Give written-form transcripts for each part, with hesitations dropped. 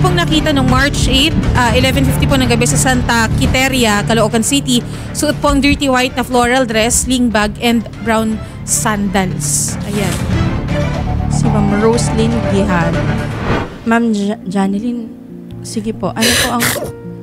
pong nakita nung March 8, 11:50 po ng gabi sa Santa Quiteria, Caloocan City. Suot po ang dirty white na floral dress, sling bag, and brown sandals. Ayan. Si Ma'am Roslyn Gihan. Ma'am Janeline, sige po. Ano po ang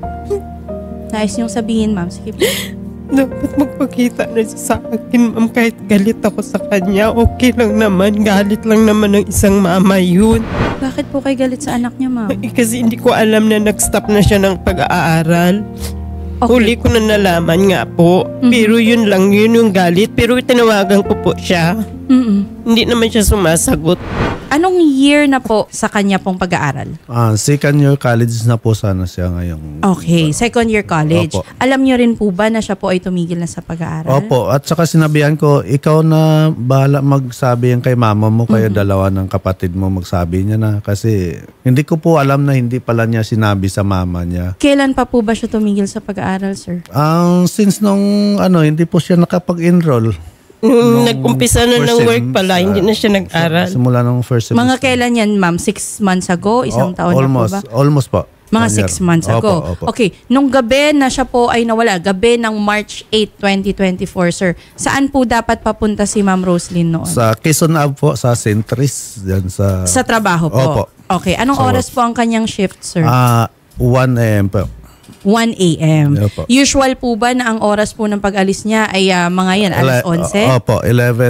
nais niyong sabihin, ma'am? Sige po. Dapat magpakita na siya sa akin, ma'am. Kahit galit ako sa kanya, okay lang naman. Galit lang naman ng isang mama yun. Bakit po kayo galit sa anak niya, ma'am? Kasi hindi ko alam na nag-stop na siya ng pag-aaral. Okay. Huli ko na nalaman nga po. Pero yun lang, yun yung galit. Pero tinawagan ko po siya. Hindi naman siya sumasagot. Anong year na po sa kanya pong pag-aaral? Second year college na po sana siya ngayong. Okay, second year college. Opo. Alam niyo rin po ba na siya po ay tumigil na sa pag-aaral? Opo, at saka sinabihan ko, ikaw na bahala magsabi yan kay mama mo, kaya dalawa ng kapatid mo magsabi niya na. Kasi hindi ko po alam na hindi pala niya sinabi sa mama niya. Kailan pa po ba siya tumigil sa pag-aaral, sir? Since nung hindi po siya nakapag-enroll. Nung nag-umpisa na ng work pala, hindi na siya nag-aral. Simula nung first semester. Mga kailan yan, ma'am? 6 months ago? Isang taon na po ba? Almost po. Mga 6 months ago. Opo. Okay. Nung gabi na siya po ay nawala, gabi ng March 8, 2024, sir, saan po dapat papunta si Ma'am Roslyn noon? Sa Quezon Ave po, sa Centris. Sa trabaho po? Opo. Okay. Anong oras po ang kanyang shift, sir? 1 a.m. po. 1 a.m. Opo. Usual po ba na ang oras po ng pag-alis niya ay mga yan, alas 11? Opo,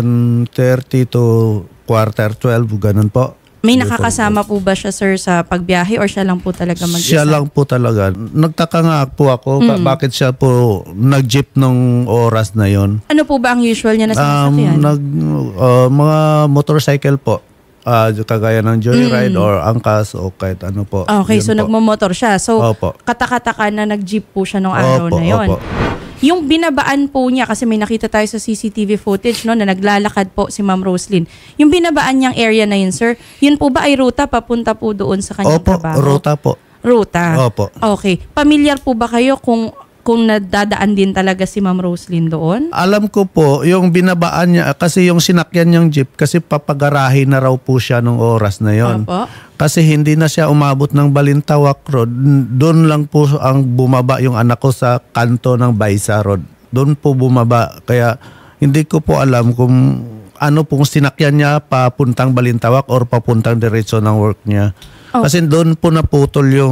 11:30 to 11:45, ganun po. May nakakasama po ba siya, sir, sa pagbiyahe or siya lang po talaga mag-isa? Siya lang po talaga. Nagtaka nga po ako bakit siya po nag-jeep nung oras na yon. Ano po ba ang usual niya na sinasakyan? Mga motorcycle po. Kagaya ng joyride or angkas o kahit ano po. Okay, Yun so po. nagmamotor siya. So, Opo. katakataka na nag-jeep po siya nung araw na yon. Opo. Yung binabaan po niya, kasi may nakita tayo sa CCTV footage no, na naglalakad po si Ma'am Roslyn. Yung binabaan niyang area na yun, sir, yun po ba ay ruta papunta po doon sa kanyang trabaho? Opo, ruta po. Ruta? Opo. Okay. Pamilyar po ba kayo kung nadadaan din talaga si Ma'am Roslyn doon? Alam ko po, yung binabaan niya, kasi yung sinakyan niyang jeep, kasi papagarahe na raw po siya nung oras na yon. Opo. Kasi hindi na siya umabot ng Balintawak Road. Doon lang po ang bumaba yung anak ko sa kanto ng Baisa Road. Doon po bumaba. Kaya hindi ko po alam kung ano pong sinakyan niya papuntang Balintawak or papuntang diretso ng work niya. Oh. Kasi doon po naputol yung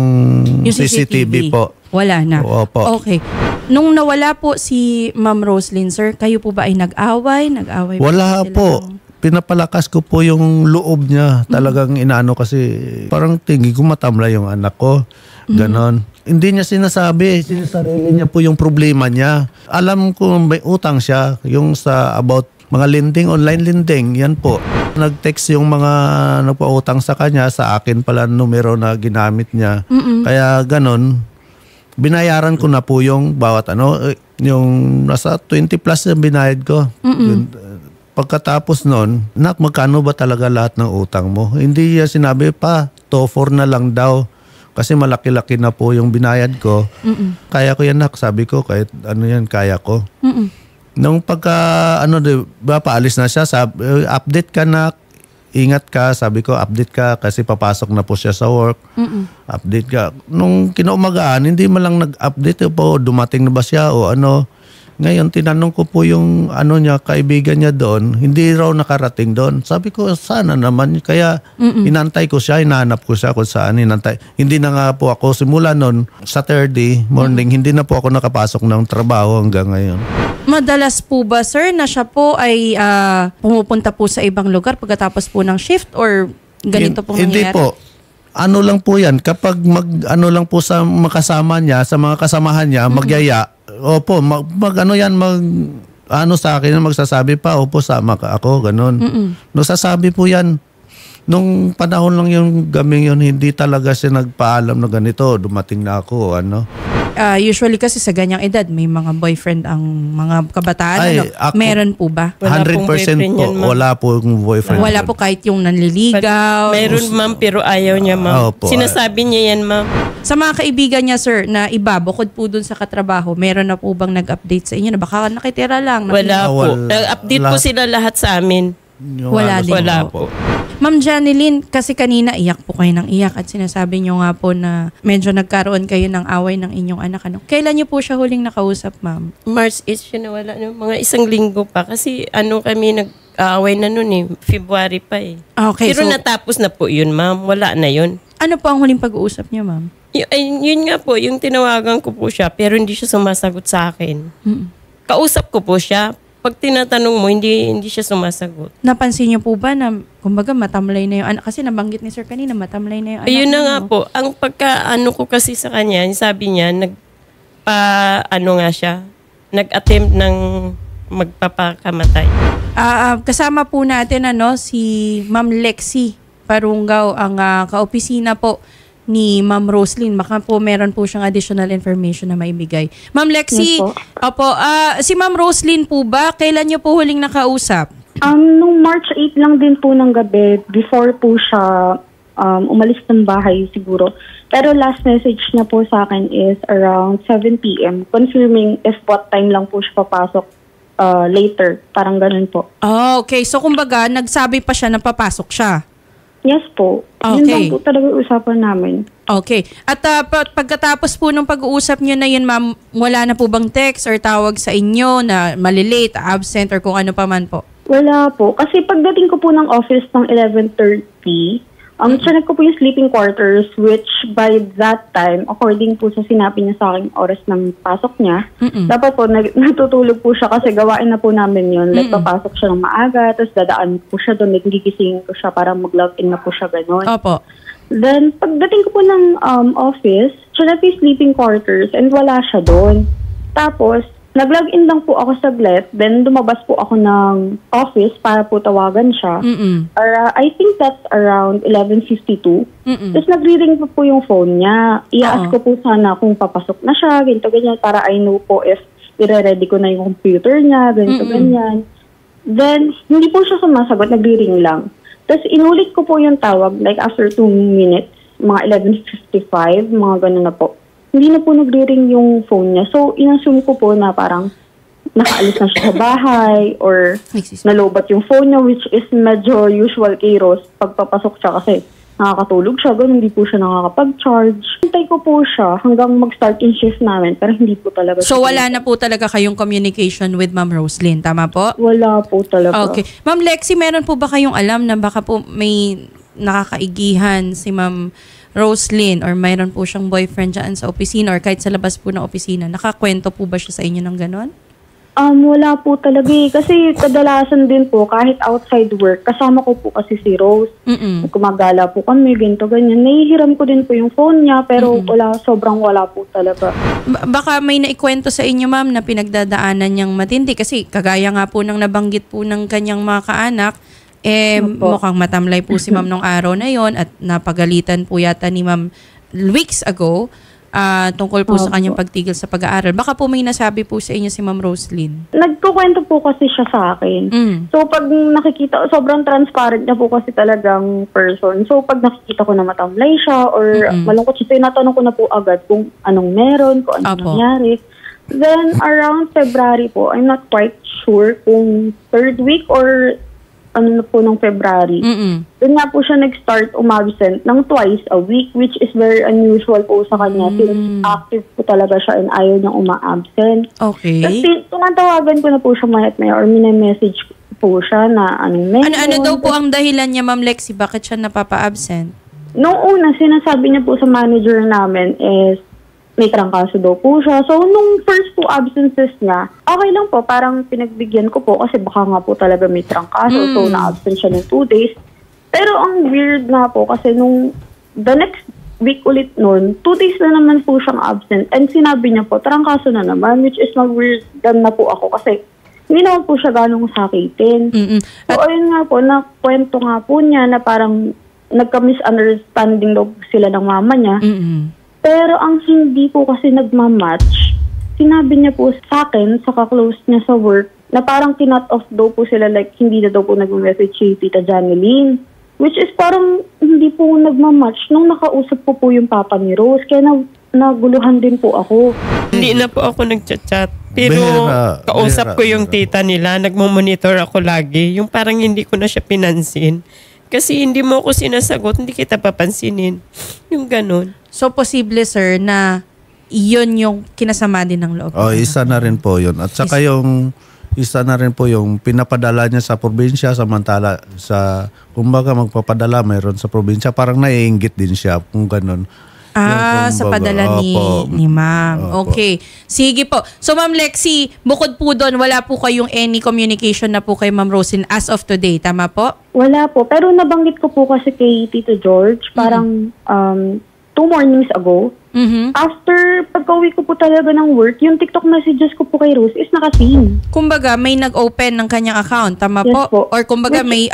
CCTV po. Wala na. Opo. Okay. Nung nawala po si Ma'am Roslyn, sir, kayo po ba ay nag-away? Nag-away Wala sila po. ng- Pinapalakas ko po yung loob niya. Talagang inaano kasi parang tingin ko matamla yung anak ko. Ganon. Hindi niya sinasabi. Sinasarili niya po yung problema niya. Alam ko may utang siya. Yung sa about mga lending, online lending. Yan po. Nag-text yung mga nagpautang sa kanya. Sa akin pala numero na ginamit niya. Kaya ganon. Binayaran ko na po yung bawat yung nasa 20 plus na binayad ko. Pagkatapos nun, magkano ba talaga lahat ng utang mo? Hindi niya sinabi pa, 2-4 na lang daw. Kasi malaki-laki na po yung binayad ko. Kaya ko yan, sabi ko, kahit ano yan, kaya ko. Nung paalis na siya, sabi, update ka na, ingat ka. Sabi ko, update ka kasi papasok na po siya sa work. Update ka. Nung kinaumagaan, hindi man lang nag-update po, dumating na ba siya o ano. Ngayon, tinanong ko po yung kaibigan niya doon, hindi raw nakarating doon. Sabi ko, sana naman. Kaya inantay ko siya, hinahanap ko siya kung saan inantay. Hindi na nga po ako, simula noon, Saturday morning, hindi na po ako nakapasok ng trabaho hanggang ngayon. Madalas po ba, sir, na siya po ay pumupunta po sa ibang lugar pagkatapos po ng shift or ganito po nangyayari? Hindi po. Ano lang po yan, kapag lang po sa makasama niya, sa mga kasamahan niya, magyaya, opo, sa akin, magsasabi pa, opo, sama ka ako, ganun. No, sasabi po yan. Nung panahon lang yung gaming yun, hindi talaga siya nagpaalam na ganito, dumating na ako, Usually kasi sa ganyang edad, may mga boyfriend ang mga kabataan. Ay, meron po ba? 100% po, wala po yung boyfriend. Wala po kahit yung nanliligaw. Meron, ma'am, pero ayaw niya, ma'am. Opo. Sinasabi niya yan, ma'am. Sa mga kaibigan niya, sir, na iba, bukod po dun sa katrabaho, meron na po bang nag-update sa inyo na baka nakitira lang? Wala po. Nag-update po sila lahat sa amin. Wala din Wala po. Ma'am Janeline, kasi kanina iyak po kayo ng iyak at sinasabi niyo nga po na medyo nagkaroon kayo ng away ng inyong anak. Ano? Kailan niyo po siya huling nakausap, ma'am? March 8 siya nawala ng mga isang linggo pa kasi kami nag-aaway na noon February pa Okay, Pero so natapos na po yun, ma'am. Wala na yun. ano po ang huling pag-uusap niyo, ma'am? Yun nga po, yung tinawagan ko po siya pero hindi siya sumasagot sa akin. Kausap ko po siya. Pag tinatanong mo, hindi siya sumasagot. Napansin niyo po ba na, kumbaga, matamlay na yung anak? Kasi nabanggit ni sir kanina, matamlay na yung anak. Ayun na niyo. nga po. Ang pagka-ano ko kasi sa kanya, sabi niya, nag-attempt ng magpapakamatay. Kasama po natin si Ma'am Lexi Parungaw, ang kaopisina po ni Ma'am Roslyn. Baka po meron po siyang additional information na maibigay. Ma'am Lexi, Yes opo, si Ma'am Roslyn po ba, kailan niyo po huling nakausap? Nung March 8 lang din po ng gabi, before po siya umalis ng bahay siguro. Pero last message niya po sa akin is around 7 p.m. confirming if what time lang po siya papasok later. Parang ganun po. Oh, okay. So kumbaga, nagsabi pa siya na papasok siya. Yes po. Okay. Yun lang po talaga usapan namin. Okay. At pagkatapos po nung pag-uusap niyo na yun, ma'am, wala na po bang text or tawag sa inyo na malilate, absent, or kung ano pa man po? Wala po. Kasi pagdating ko po ng office ng 11:30, chinek ko po yung sleeping quarters, which by that time, according po sa sinabi niya sa akin oras ng pasok niya, dapat po natutulog po siya kasi gawain na po namin yun. Like, papasok siya ng maaga, tapos dadaan po siya doon, nagigising ko siya para mag-log-in na po siya gano'n. Opo. Then, pagdating ko po ng office, siya na po yung sleeping quarters and wala siya doon. Tapos, nag-login lang po ako saglit, then lumabas po ako ng office para po tawagan siya. I think that's around 11:52. Tapos nagre-ring po yung phone niya. I-ask ko po sana kung papasok na siya, ganito, ganyan, para I know po if i-ready ko na yung computer niya, ganito, ganyan. Then, hindi po siya sumasagot, nagre-ring lang. Tapos inulit ko po yung tawag, like after 2 minutes, mga 11:55, mga ganun na po. Hindi na po nagre-ring yung phone niya. So, inassume ko po na parang nakaalis na siya sa bahay or nalobat yung phone niya, which is medyo usual kay Rose pagpapasok siya kasi nakakatulog siya, ganun, hindi po siya nakakapag-charge. Hintay ko po siya hanggang mag-start yung shift namin, pero hindi po talaga. So, wala na po talaga kayong communication with Ma'am Roslyn, tama po? Wala po talaga. Okay. Ma'am Lexi, meron po ba kayong alam na baka po may nakakaigihan si Ma'am Roslyn or mayroon po siyang boyfriend dyan sa opisina or kahit sa labas po ng opisina? Nakakwento po ba siya sa inyo ng ganon? Wala po talaga Kasi kadalasan din po, kahit outside work, kasama ko po kasi si Rose. Kumagala po kami, ganito, ganyan. Nahihiram ko din po yung phone niya, pero sobrang wala po talaga. Baka may naikwento sa inyo, ma'am, na pinagdadaanan niyang matindi. Kasi kagaya nga po ng nabanggit po ng kanyang mga kaanak, mukhang matamlay po si ma'am nung araw na yon at napagalitan po yata ni ma'am weeks ago tungkol po sa kanyang pagtigil sa pag-aaral. Baka po may nasabi po sa inyo si Ma'am Roslyn. Nagkukwento po kasi siya sa akin. So pag nakikita, sobrang transparent niya po kasi talagang person. So pag nakikita ko na matamlay siya or malungkot siya, tinatanong ko na po agad kung anong meron, kung anong nangyari. Then around February po, I'm not quite sure kung 3rd week or ano na po ng February. Doon nga po siya nag-start umabsent ng twice a week, which is very unusual po sa kanya since active po talaga siya and ayaw niyang uma-absent. Okay. Kasi tunatawagan ko na po siya mayat-maya or minamessage po siya na anong meron. Ano daw po ang dahilan niya, Ma'am Lexi? Bakit siya napapa-absent? Noong una, sinasabi niya po sa manager namin is may trangkaso daw po siya. So, nung first 2 absences niya, okay lang po. Parang pinagbigyan ko po kasi baka nga po talaga may trangkaso. So, na-absent siya ng 2 days. Pero ang weird nga po kasi nung the next week ulit nun, 2 days na naman po siyang absent. And sinabi niya po, trangkaso na naman, which is mag-weird na po ako kasi hindi naman po siya ganong sakitin. So, ayun nga po, nakwento nga po niya na parang nagka-misunderstanding daw sila ng mama niya. Pero ang hindi po kasi nagmamatch, sinabi niya po sa akin, sa ka-close niya sa work, na parang kinut off daw po sila, like hindi na daw po nag-message si Tita Janeline. Which is parang hindi po nagmamatch nung nakausap ko po yung papa ni Rose. Kaya naguluhan din po ako. Hindi na po ako nag-chat. Pero kausap ko yung tita nila, nagmo-monitor ako lagi. Yung parang hindi ko na siya pinansin. Kasi hindi mo ako sinasagot, hindi kita papansinin. Yung ganun. So, posible, sir, na iyon yung kinasama din ng loob. Isa na rin po yun. At saka yung isa na rin po yung pinapadala niya sa probinsya, samantala kumbaga magpapadala mayroon sa probinsya, parang naiinggit din siya kung ganun. Sa padala ni ma'am. Opo. Okay. Sige po. So, Ma'am Lexie, bukod po doon, wala po kayong any communication na po kay Ma'am Roslyn as of today. Tama po? Wala po. Pero nabanggit ko po kasi kay Tito George, parang 2 mornings ago. After pagka-uwi ko po talaga ng work, yung TikTok messages ko po kay Rose is naka-seen. Kumbaga, may nag-open ng kanyang account. Tama Yes po. Or kumbaga, may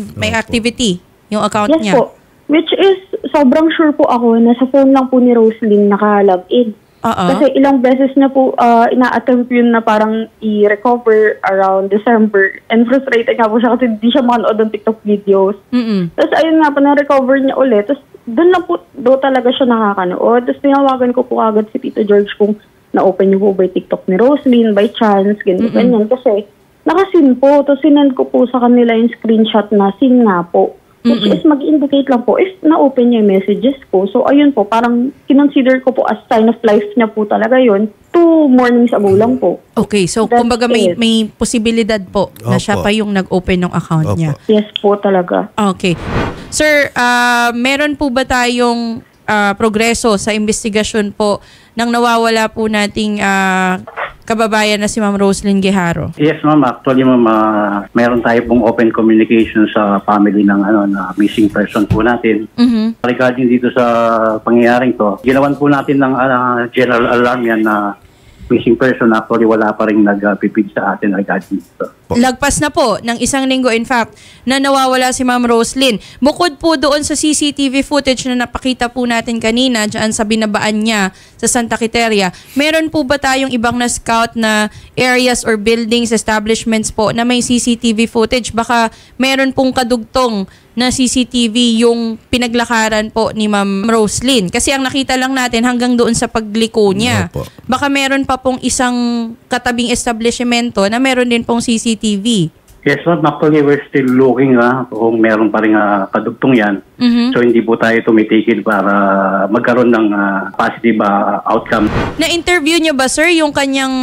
activity yung account Yes niya. po. Which is, sobrang sure po ako na sa phone lang po ni Roslyn naka-login. Kasi ilang beses na po ina-attempt yun na parang i-recover around December. And frustrated nga po siya kasi hindi siya manood ng TikTok videos. Tapos ayun nga po, na-recover niya ulit. Tapos doon lang po, talaga siya nakakanood. Tapos tinawagan ko po agad si Tito George kung na-open niyo po ba yung TikTok ni Roslyn by chance, ganyan. Kasi nakasin po. Tapos sinend ko po sa kanila yung screenshot na sin nga po. Which is mag-indicate lang po if na-open niya yung messages ko. So ayun po, parang kinonsider ko po as sign of life niya po talaga yun. 2 mornings ago lang po. Okay, so That's kumbaga may posibilidad po na siya pa yung nag-open ng account niya. Yes po talaga. Okay. Sir, meron po ba tayong progreso sa investigasyon po ng nawawala po nating kababayan na si Ma'am Roslyn Guijaro? Yes, ma'am. Actually, ma'am, meron tayo pong open communication sa family ng na missing person po natin. Regarding dito sa pangyayaring to, ginawan po natin ng general alarm yan na missing person. Actually, wala pa rin nagpipid sa atin regarding dito. Lagpas na po ng 1 linggo, in fact, na nawawala si Ma'am Roslyn. Bukod po doon sa CCTV footage na napakita po natin kanina dyan sa binabaan niya sa Santa Quiteria, meron po ba tayong ibang na-scout na areas or buildings, establishments po na may CCTV footage? Baka meron pong kadugtong na CCTV yung pinaglakaran po ni Ma'am Roslyn. Kasi ang nakita lang natin hanggang doon sa pagliko niya. Opo. Baka meron pa pong isang katabing establishmento na meron din pong CCTV. Yes, ma'am. Actually, we're still looking kung meron pa rin kadugtong yan. So, hindi po tayo tumitigil para magkaroon ng positive outcome. Na-interview niyo ba, sir, yung kanyang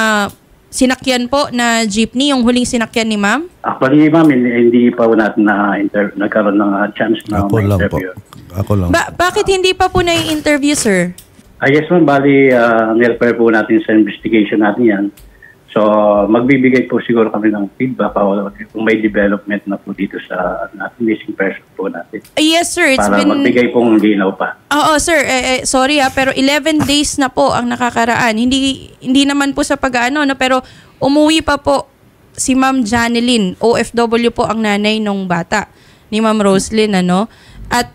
sinakyan po na jeepney, yung huling sinakyan ni ma'am? Actually, ma'am, hindi pa po natin nagkaroon ng chance na Ako lang po. interview. Ako lang. Bakit hindi pa po na-interview, sir? Yes, ma'am. Bali, nirepare po natin sa investigation natin yan. So, magbibigay po siguro kami ng feedback kung may development na po dito sa missing person po natin. Yes, sir. Para magbigay pong linaw pa. Oo, sir. Sorry pero 11 days na po ang nakakaraan. Hindi naman po sa pag-ano, no? Pero umuwi pa po si Ma'am Janeline. OFW po ang nanay nung bata ni Ma'am Roslyn, ano? At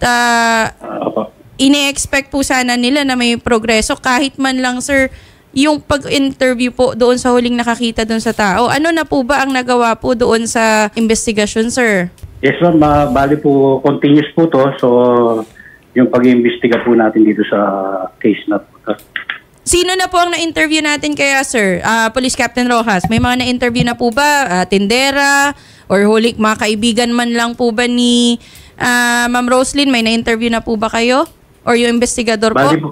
ine-expect po sana nila na may progreso kahit man lang, sir, yung pag-interview po doon sa huling nakakita doon sa tao. Ano na po ba ang nagawa po doon sa investigation, sir? Yes, ma'am. Bali po, continuous po to. So, yung pag-iimbestiga po natin dito sa case na po. Sino na po ang na-interview natin kaya, sir? Police Captain Rojas, may mga na-interview na po ba? Tindera? Or huling mga kaibigan man lang po ba ni Ma'am Roslyn? May na-interview na po ba kayo? Or yung investigador po?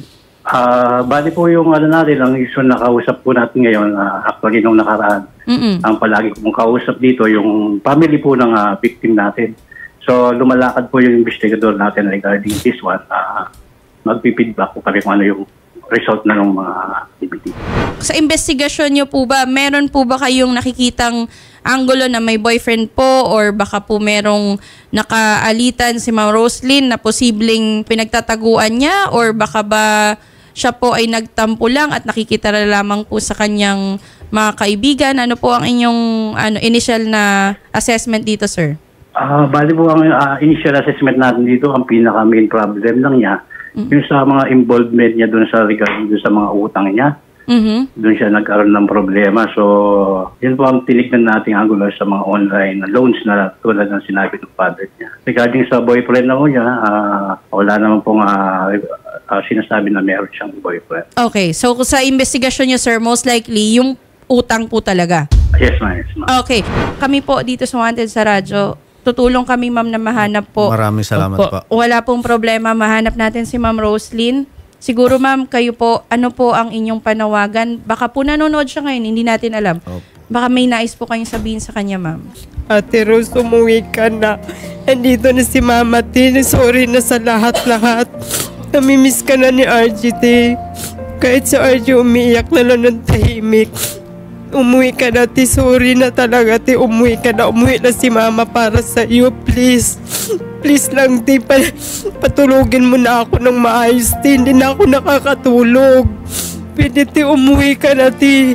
Bali po yung natin, ang issue na kausap po natin ngayon, actually nung nakaraan. Ang palagi kong kausap dito, yung family po ng victim natin. So lumalakad po yung investigador natin regarding this one. Magpipeedback po kami kung ano yung result na ng mga activity. Sa investigasyon nyo po ba, meron po ba kayong nakikitang anggulo na may boyfriend po or baka po merong nakaalitan si Ma'am Roslyn na posibleng pinagtataguan niya or baka ba siya po ay nagtampo lang at nakikita lamang po sa kanyang mga kaibigan? Ano po ang inyong initial na assessment dito, sir? Bali po ang initial assessment natin dito, ang pinaka-main problem lang niya, yung sa mga involvement niya doon sa regarding doon sa mga utang niya. Doon siya nagkaroon ng problema. So, yun po ang tinignan natin angulo sa mga online loans na tulad ng sinabi ng father niya. Regarding sa boyfriend na niya, wala naman pong sinasabi na meron siyang boyfriend. Okay. So, sa investigasyon niyo, sir, most likely, yung utang po talaga? Yes, ma'am. Yes, ma'am. Okay. Kami po dito sa Wanted sa radyo, tutulong kami, ma'am, na mahanap po. Maraming salamat Opo. po. Wala pong problema, mahanap natin si Ma'am Roslyn. Siguro, ma'am, kayo po, ano po ang inyong panawagan? Baka po nanonood siya ngayon, hindi natin alam. Opo. Baka may nais po kayong sabihin sa kanya, ma'am. Ate Rose, umuwi ka na. Andito na si Mama Tin. Sorry na sa lahat-lahat. Namimiss ka na ni RGT. Kahit si RG umiiyak na lang ng tahimik. Umuwi ka na, Ti. Sorry na talaga, Ti. Umuwi ka na. Umuwi na si Mama para sa iyo. Please. Please lang, Ti. Patulogin mo na ako ng maayos, Ti. Hindi na ako nakakatulog. Pwede, Ti. Umuwi ka na, Ti.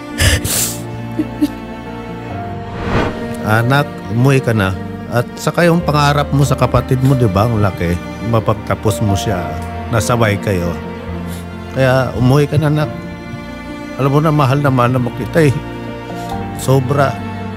Anak, umuwi ka na. At saka yung pangarap mo sa kapatid mo, di ba? Ang laki. Mapagtapos mo siya. Nasabay kayo. Kaya umuwi ka na, anak. Alam mo na, mahal mo kita eh. Sobra.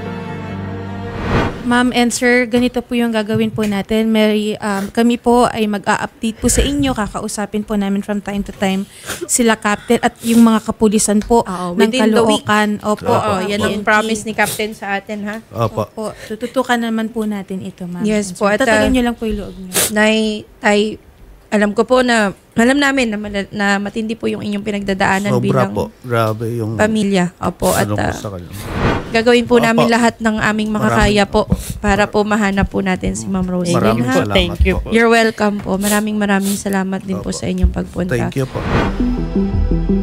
Ma'am and sir, ganito po yung gagawin po natin. Kami po ay mag-a-update po sa inyo. Kakausapin po namin from time to time sila Captain at yung mga kapulisan po ng within the week. Caloocan. Opo, Yan ang promise ni Captain sa atin, ha? Opo. Opo. Tututukan naman po natin ito, ma'am. Yes and po, sir. at, Tatagan nyo lang po yung loob nyo. Tay, alam ko po na, alam namin na matindi po yung inyong pinagdadaanan Sobra bilang po. Grabe yung pamilya. Opo, at ano ko sa kanya. gagawin po Opo. namin lahat ng aming makakaya Maraming po opo. para po mahanap po natin si Ma'am Roslyn. Maraming ha? salamat Thank you po. po. You're welcome po. Maraming salamat din po Opo. sa inyong pagpunta. Thank you po.